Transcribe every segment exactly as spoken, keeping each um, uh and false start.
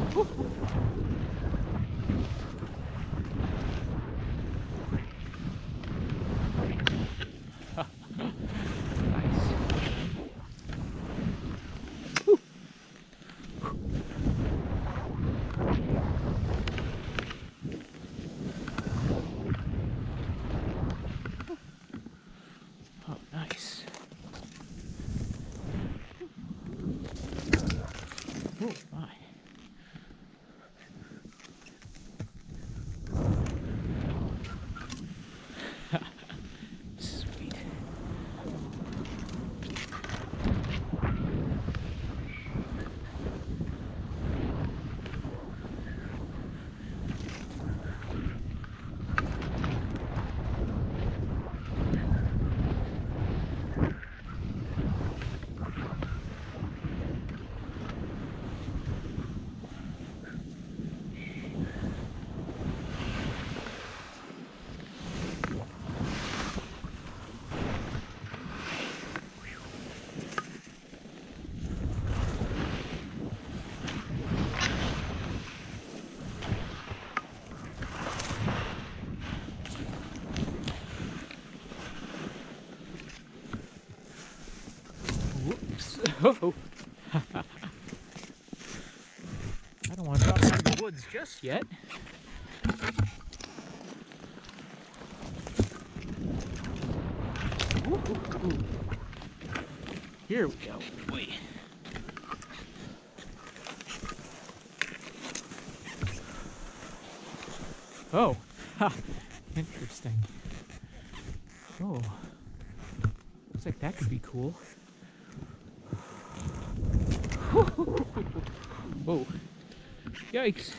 Oh my. Sweet. Oh. I don't want to drop out of the woods just yet. Ooh, ooh, ooh. Here we go. Wait. Oh, ha, interesting. Oh, looks like that could be cool. Whoa. Yikes.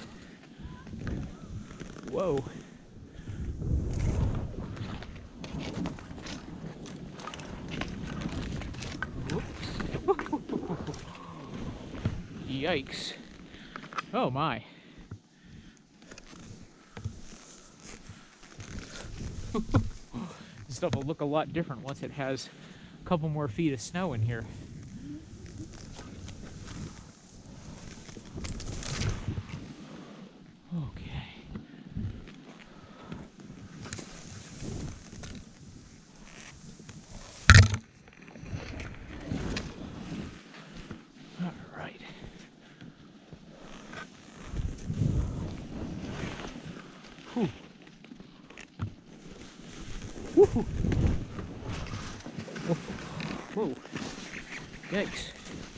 Whoa. Whoops. Yikes. Oh my. This stuff will look a lot different once it has a couple more feet of snow in here. Okay. All right. Whew. Woo-hoo. Whoa. Whoa. Yikes.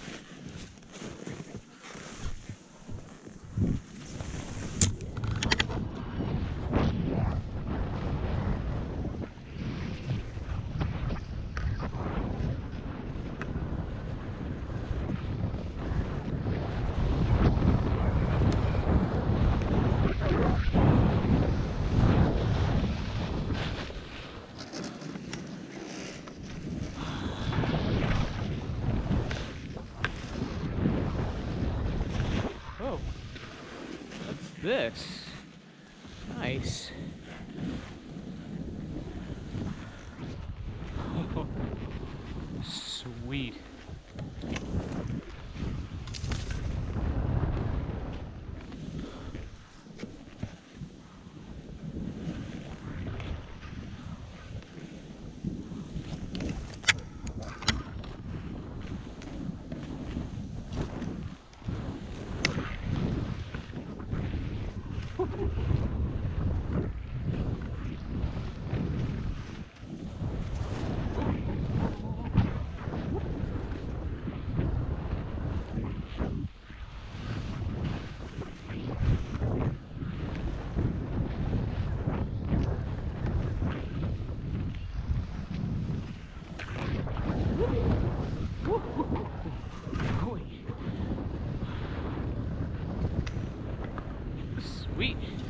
Oh, what's this? Nice. Oh, sweet. Sweet.